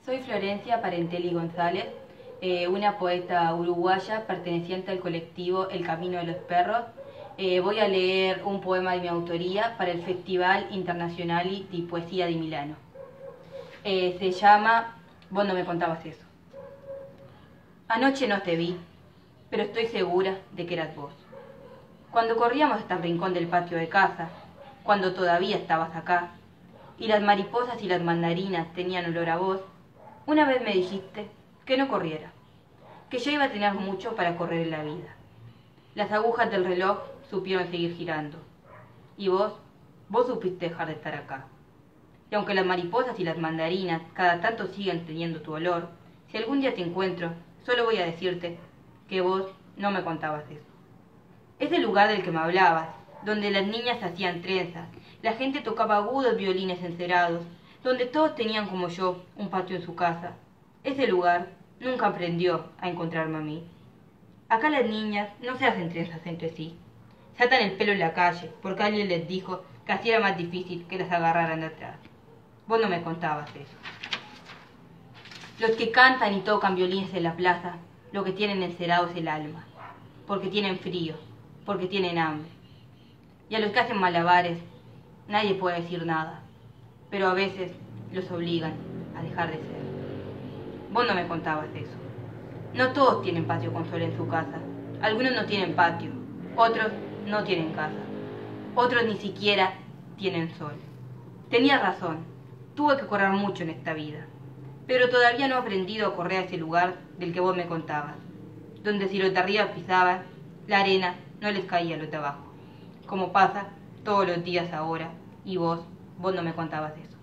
Soy Florencia Parentelli González, una poeta uruguaya perteneciente al colectivo El Camino de los Perros. Voy a leer un poema de mi autoría para el Festival Internazionale di Poesia di Milano. Se llama Vos no me contabas eso. Anoche no te vi, pero estoy segura de que eras vos. Cuando corríamos hasta el rincón del patio de casa, cuando todavía estabas acá, y las mariposas y las mandarinas tenían olor a vos, una vez me dijiste que no corriera, que yo iba a tener mucho para correr en la vida. Las agujas del reloj supieron seguir girando, y vos supiste dejar de estar acá. Y aunque las mariposas y las mandarinas cada tanto sigan teniendo tu olor, si algún día te encuentro, solo voy a decirte que vos no me contabas eso. Ese lugar del que me hablabas, donde las niñas hacían trenzas, la gente tocaba agudos violines encerados, donde todos tenían como yo un patio en su casa. Ese lugar nunca aprendió a encontrarme a mí. Acá las niñas no se hacen trenzas entre sí. Se atan el pelo en la calle porque alguien les dijo que así era más difícil que las agarraran de atrás. Vos no me contabas eso. Los que cantan y tocan violines en la plaza, lo que tienen encerado es el alma, porque tienen frío, porque tienen hambre. Y a los que hacen malabares, nadie puede decir nada, pero a veces los obligan a dejar de ser. Vos no me contabas eso. No todos tienen patio con sol en su casa. Algunos no tienen patio, otros no tienen casa, otros ni siquiera tienen sol. Tenías razón, tuve que correr mucho en esta vida, pero todavía no he aprendido a correr a ese lugar del que vos me contabas, donde si los de arriba pisaban, la arena no les caía a los de abajo, como pasa todos los días ahora, y vos no me contabas eso.